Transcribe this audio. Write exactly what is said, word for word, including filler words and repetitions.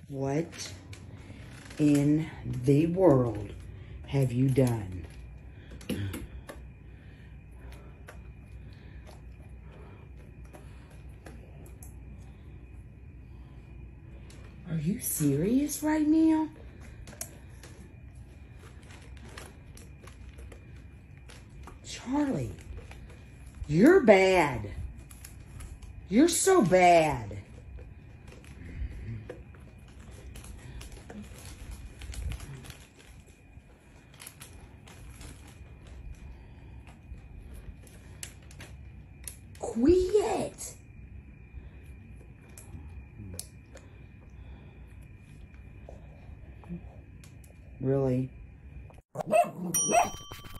What in the world have you done? Are you serious right now? Charlie, you're bad. You're so bad. Quit. Really?